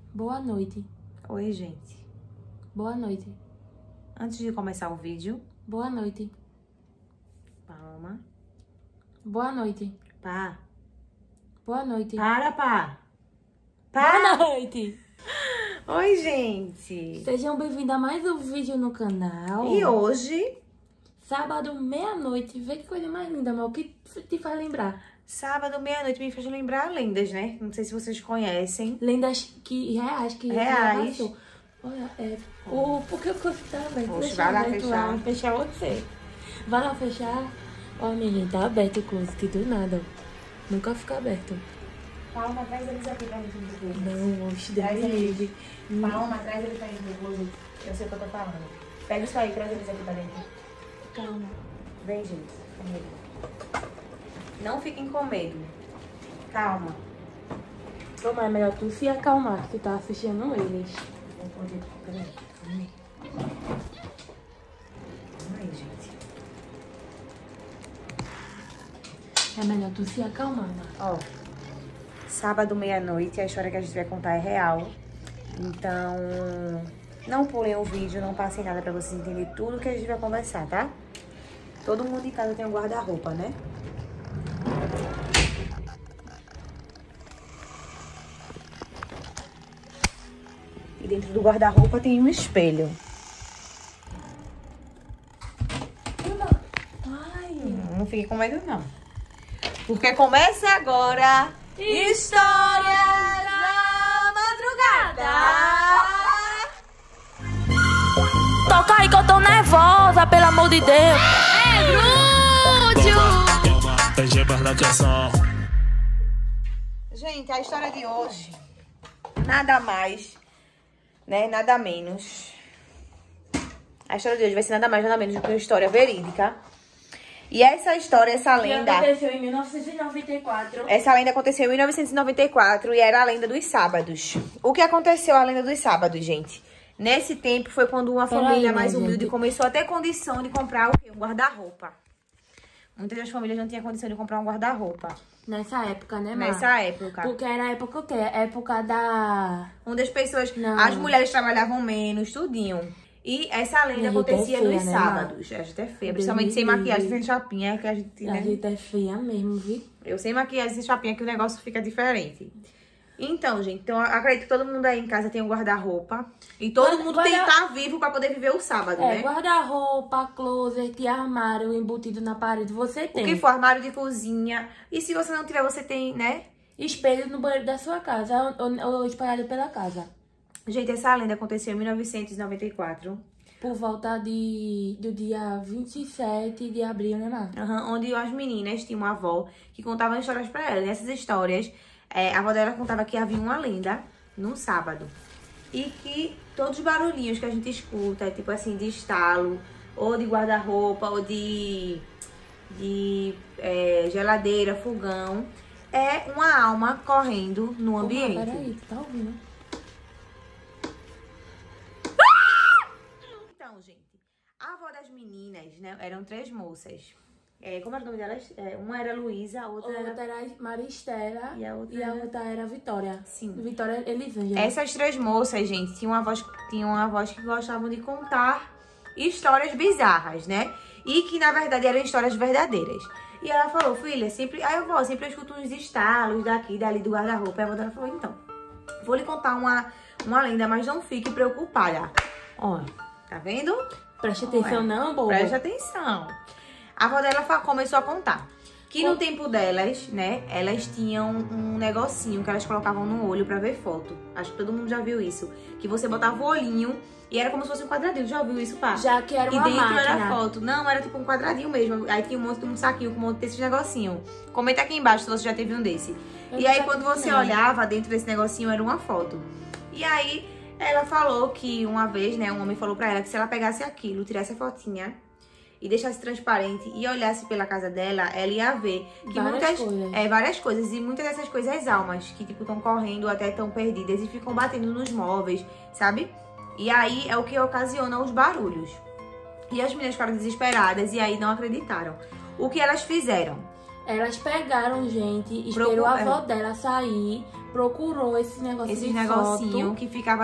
Boa noite. Oi, gente. Boa noite. Antes de começar o vídeo... Boa noite. Palma. Boa noite. Pá. Boa noite. Pá. Boa noite. Oi, gente. Sejam bem-vindos a mais um vídeo no canal. E hoje... Sábado, meia-noite. Vê que coisa mais linda, amor. O que te faz lembrar? Sábado, meia-noite, me faz lembrar lendas, né? Não sei se vocês conhecem. Lendas reais. Reais. Já olha, por que o cofre tá aberto? Poxa, Deixa vai lá aberto fechar. lá, fechar você. Vai lá fechar. Ó, minha gente, tá aberto o closet do nada. Nunca fica aberto. Palma, traz eles aqui pra gente ver. Não, oxe, Traz Deus me eles. livre. Palma, traz eles pra gente ver. Eu sei o que eu tô falando. Pega isso aí, traz eles aqui pra dentro. Calma. Vem, gente. Comigo. Não fiquem com medo. Calma. Toma, é melhor tu se acalmar, que tu tá assistindo eles. Vou poder... Peraí. Calma aí, gente. É melhor tu se acalmar, né? Ó. Sábado, meia-noite, a história que a gente vai contar é real. Então, não pulem o vídeo, não passem nada pra vocês entenderem tudo que a gente vai conversar, tá? Todo mundo em casa tem um guarda-roupa, né? E dentro do guarda-roupa tem um espelho. Ai, Não fique com medo, não. Porque começa agora... História da Madrugada! toca aí que eu tô nervosa, pelo amor de Deus. Gente, a história de hoje, nada mais, né, nada menos. A história de hoje vai ser nada mais, nada menos do que uma história verídica. E essa história, essa lenda... aconteceu em 1994. Essa lenda aconteceu em 1994 e era a lenda dos sábados. O que aconteceu a lenda dos sábados, gente? Nesse tempo foi quando uma família mais humilde começou a ter condição de comprar o quê? Um guarda-roupa. Muitas das famílias não tinham condição de comprar um guarda-roupa. Nessa época, né, Mar? Nessa época. Porque era a época o quê? Época da... Onde as pessoas... Não. As mulheres trabalhavam menos, tudinho. E essa lenda acontecia é feia, nos né, sábados. A gente é feia, principalmente sem maquiagem, sem chapinha, que a gente, né? A gente é feia mesmo, viu? Eu sem maquiagem, sem chapinha, que o negócio fica diferente. Então, gente, então, eu acredito que todo mundo aí em casa tem um guarda-roupa. E todo mundo tem que estar vivo pra poder viver o sábado, né? Guarda-roupa, closet, armário embutido na parede, você tem. O que for armário de cozinha. E se você não tiver, você tem, né? Espelho no banheiro da sua casa, ou espalhado pela casa. Gente, essa lenda aconteceu em 1994. Por volta do dia 27 de abril, né, Mar? Onde as meninas tinham uma avó que contava histórias pra elas. Nessas histórias, a avó dela contava que havia uma lenda no sábado. E que todos os barulhinhos que a gente escuta, tipo assim, de estalo, ou de guarda-roupa, ou de geladeira, fogão, é uma alma correndo no ambiente. Peraí, tu tá ouvindo? Então, gente, a avó das meninas, né, eram 3 moças. Como era o nome delas? Uma era Luísa, a outra era Maristela e a outra era Vitória. Sim. Vitória Elisângela. Essas 3 moças, gente, tinham uma voz que gostavam de contar histórias bizarras, né? E que, na verdade, eram histórias verdadeiras. E ela falou, filha, sempre... Aí eu sempre escuto uns estalos daqui, dali, do guarda-roupa. Aí a avó dela falou, então, vou lhe contar uma lenda, mas não fique preocupada. Ó, tá vendo? Preste atenção não, boba. Preste atenção. A avó dela começou a contar que no tempo delas, né, elas tinham um negocinho que elas colocavam no olho pra ver foto. Acho que todo mundo já viu isso. Que você botava o olhinho e era como se fosse um quadradinho. Já ouviu isso, pá? Já que era uma máquina. E dentro máquina. era foto. Não, era tipo um quadradinho mesmo. Aí tinha um monte de um saquinho com um monte desses negocinhos. Comenta aqui embaixo se você já teve um desse. E aí quando você olhava dentro desse negocinho era uma foto. E aí ela falou que uma vez, né, um homem falou pra ela que se ela pegasse aquilo, tirasse a fotinha e deixasse transparente e olhasse pela casa dela, ela ia ver que várias coisas. E muitas dessas coisas almas que, tipo, estão correndo até estão perdidas e ficam batendo nos móveis, sabe? E aí é o que ocasiona os barulhos. E as meninas ficaram desesperadas e aí não acreditaram. O que elas fizeram? Elas pegaram, gente, esperou a avó dela sair, procurou esse negócio de negocinho foto. Que ficava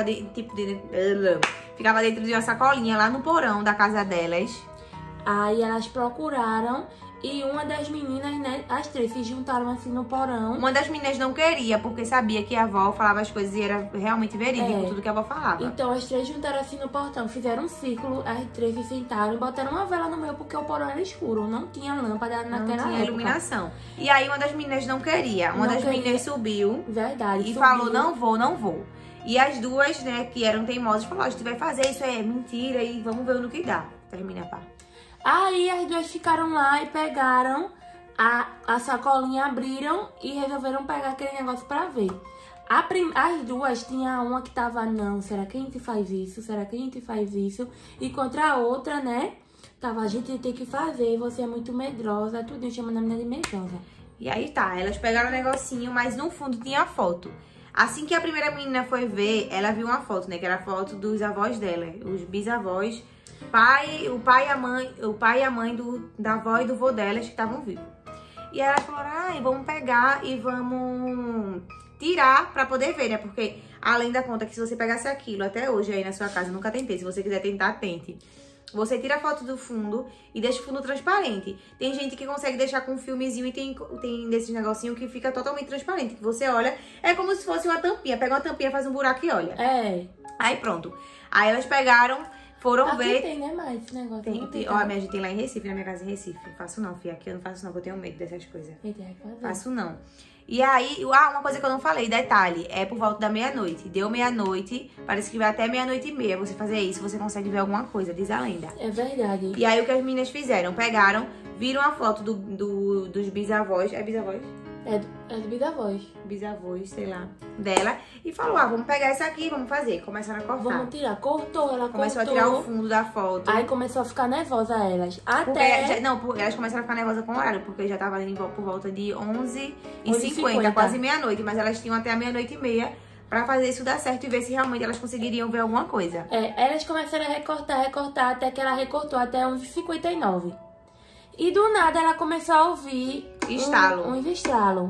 ficava dentro de uma sacolinha lá no porão da casa delas. Aí elas procuraram e uma das meninas, né, as três se juntaram assim no porão. Uma das meninas não queria, porque sabia que a avó falava as coisas e era realmente verídico tudo que a avó falava. Então as três juntaram assim no portão, fizeram um círculo, as três se sentaram e botaram uma vela no meio porque o porão era escuro, não tinha lâmpada naquela época. Não tinha iluminação. E aí uma das meninas não queria, meninas subiu. Verdade. E falou, não vou. E as duas, né, que eram teimosas, falaram, a gente vai fazer, isso é mentira e vamos ver no que dá. Termina a parte. Aí as duas ficaram lá e pegaram a sacolinha, abriram e resolveram pegar aquele negócio pra ver. As duas, tinha uma que tava, não, será que a gente faz isso? Será que a gente faz isso? E contra a outra, né, tava, a gente tem que fazer, você é muito medrosa, tudo chamando a menina de medrosa. E aí tá, elas pegaram o negocinho, mas no fundo tinha a foto. Assim que a primeira menina foi ver, ela viu uma foto, né, que era a foto dos avós dela, os bisavós. O pai e a mãe da avó e do vô delas que estavam vivos. E aí elas falaram, vamos pegar e vamos tirar pra poder ver, né? Porque além da conta que se você pegasse aquilo até hoje aí na sua casa, nunca tentei, se você quiser tentar, tente. Você tira a foto do fundo e deixa o fundo transparente. Tem gente que consegue deixar com um filmezinho e tem desses negocinho que fica totalmente transparente. Que você olha, é como se fosse uma tampinha. Pega uma tampinha, faz um buraco e olha. Aí pronto. Aí elas pegaram... Foram ver. Tem, né, mais esse negócio? Ó, minha gente tem lá em Recife, na minha casa em Recife. Faço não, filha. Aqui eu não faço não, porque eu tenho medo dessas coisas. Faço não. E aí, uma coisa que eu não falei, detalhe, é por volta da meia-noite. Deu meia-noite, parece que vai até meia-noite e meia. Você fazer isso, você consegue ver alguma coisa, diz a lenda. É verdade. E aí, o que as meninas fizeram? Pegaram, viram a foto dos bisavós. É bisavós? É do bisavós. Bisavós, sei lá, dela. E falou, vamos pegar essa aqui, vamos fazer. Começaram a cortar. Vamos tirar. Começou a tirar o fundo da foto. Aí começou a ficar nervosa elas. Elas começaram a ficar nervosas com o horário, porque já tava por volta de 11h50, quase meia-noite. Mas elas tinham até a meia-noite e meia pra fazer isso dar certo e ver se realmente elas conseguiriam ver alguma coisa. Elas começaram a recortar, até que ela recortou até 11h59. E do nada ela começou a ouvir um estalo.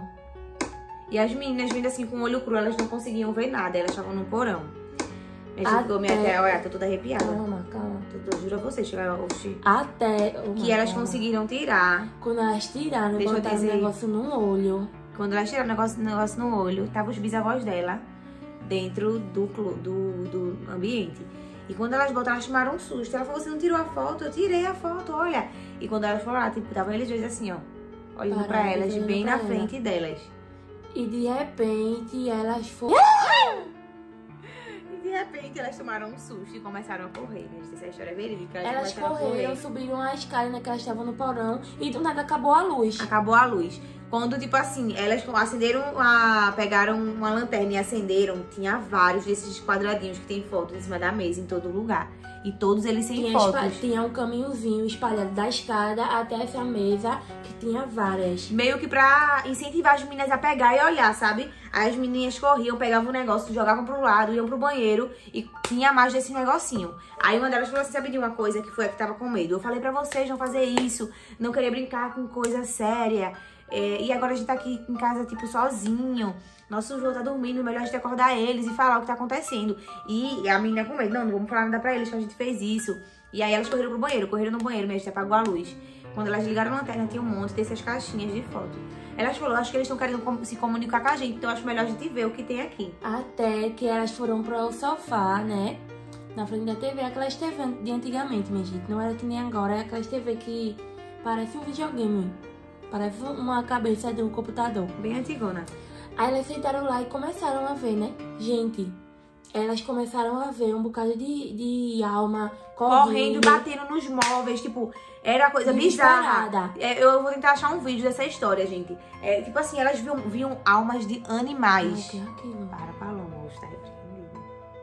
E as meninas vindo assim com o olho cru, elas não conseguiam ver nada, elas estavam no porão. Olha, tô toda arrepiada. Calma. Eu juro a você, Que elas conseguiram tirar. Quando elas tiraram, botaram o negócio no olho. Quando elas tiraram o negócio no olho, tava os bisavós dela dentro do ambiente. E quando elas botaram, elas tomaram um susto. Ela falou, você não tirou a foto? Eu tirei a foto, olha. E quando elas foram lá, estavam eles dois assim, ó. Olhando pra elas, bem na frente delas. E de repente, elas foram... E de repente, elas tomaram um susto e começaram a correr. Essa história é verídica. Elas correram, subiram a escada, né, que elas estavam no porão. E do nada acabou a luz. Quando, tipo assim, elas pegaram uma lanterna e acenderam, tinha vários desses quadradinhos que tem fotos em cima da mesa, em todo lugar. E todos eles sem fotos. Tinha um caminhozinho espalhado da escada até essa mesa, que tinha várias. Meio que pra incentivar as meninas a pegar e olhar, sabe? Aí as meninas corriam, pegavam o negócio, jogavam pro lado, iam pro banheiro e tinha mais desse negocinho. Aí uma delas falou assim, sabe de uma coisa que foi a que tava com medo? Eu falei pra vocês não fazer isso, não querer brincar com coisa séria. E agora a gente tá aqui em casa, tipo, sozinho. Nosso João tá dormindo, melhor a gente acordar eles e falar o que tá acontecendo. E a menina com medo, não vamos falar nada pra eles que a gente fez isso. E aí elas correram no banheiro, minha gente apagou a luz. Quando elas ligaram a lanterna, tinha um monte dessas caixinhas de foto. Elas falaram, acho que eles estão querendo se comunicar com a gente, então acho melhor a gente ver o que tem aqui. Até que elas foram pro sofá, né? Na frente da TV, aquelas TV de antigamente, minha gente. Não era que nem agora, é aquelas TV que parece um videogame. Parece uma cabeça de um computador. Bem antigona. Aí elas sentaram lá e começaram a ver, né? Gente, elas começaram a ver um bocado de alma correndo, batendo nos móveis, tipo, era coisa bizarra. Eu vou tentar achar um vídeo dessa história, gente. Tipo assim, elas viam almas de animais. Que é aquilo? Para, Paloma, hoje tá repreendido.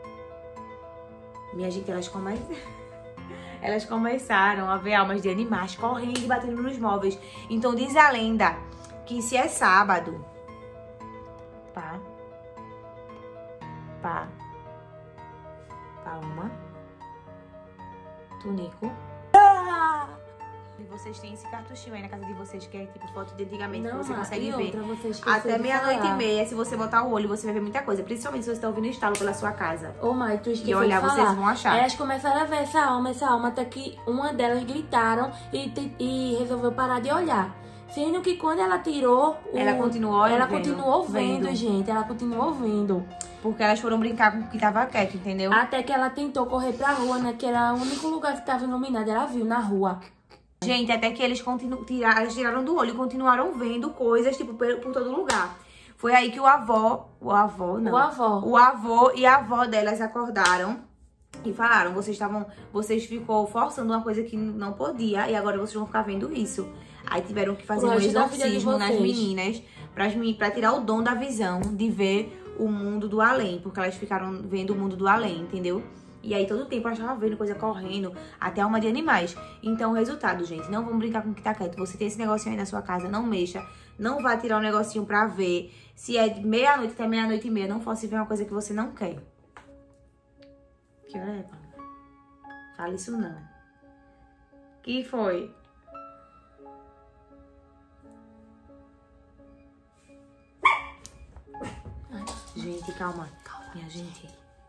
Minha gente, elas começaram a ver almas de animais correndo e batendo nos móveis. Então diz a lenda que se é sábado, Paloma, Tunico, e vocês têm esse cartuchinho aí na casa de vocês, que é tipo foto de antigamente, que Não, você consegue e ver. outra, você esqueceu Até de meia-noite e falar. meia, se você botar o olho, você vai ver muita coisa. Principalmente se você está ouvindo o estalo pela sua casa. Ô, mãe, tu esqueceu E olhar, de falar. vocês vão achar. Aí elas começaram a ver essa alma, até que uma delas gritaram e resolveu parar de olhar. Sendo que quando ela tirou... Ela continuou vendo, gente. Ela continuou vendo. Porque elas foram brincar com o que tava quieto, entendeu? Até que ela tentou correr pra rua, né? Que era o único lugar que tava iluminado. Ela viu na rua. Gente, até que eles tiraram do olho e continuaram vendo coisas, tipo, por todo lugar. Foi aí que o avô e a avó delas acordaram e falaram, vocês ficou forçando uma coisa que não podia e agora vocês vão ficar vendo isso. Aí tiveram que fazer um exorcismo nas meninas pra tirar o dom da visão de ver o mundo do além, porque elas ficaram vendo o mundo do além, entendeu? E aí todo tempo elas estavam vendo coisa correndo, até uma de animais. Então o resultado, gente, não vamos brincar com o que tá quieto. Você tem esse negocinho aí na sua casa, não mexa, não vá tirar um negocinho pra ver. Se é meia-noite até meia-noite e meia, não fosse ver uma coisa que você não quer. Que hora é, Paula? Fala isso não. Que foi? Gente, calma. Minha gente.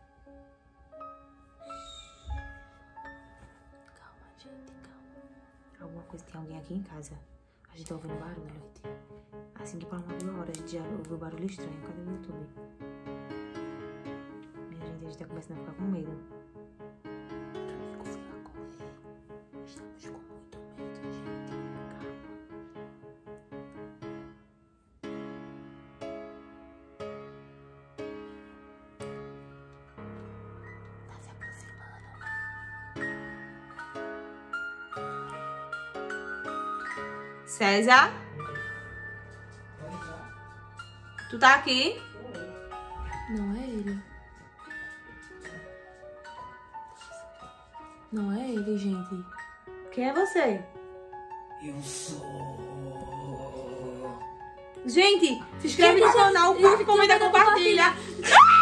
Calma, gente, calma. Alguma coisa, tem alguém aqui em casa. A gente tá ouvindo barulho. Assim que Paloma viu a hora, a gente já ouviu barulho estranho. Cadê o YouTube? Minha gente, a gente tá começando a ficar com medo. Estamos com muito medo, gente. Calma. Tá se aproximando. César? Tu tá aqui? Não é ele. Não é ele, gente. Quem é você? Eu sou. Gente, se inscreve no canal, curte, comenta, compartilha.